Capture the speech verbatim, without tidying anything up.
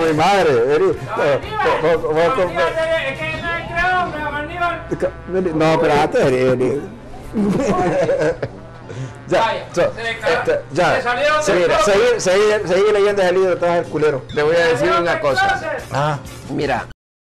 mi madre. Eri, no, espérate, Eri. Ya, Vaya, so, se le ca- este, ya. se salieron Sí, del mira, bloque. seguí, seguí, seguí leyendo ese libro, estás el culero. Le voy a decir una cosa. Ah. Mira,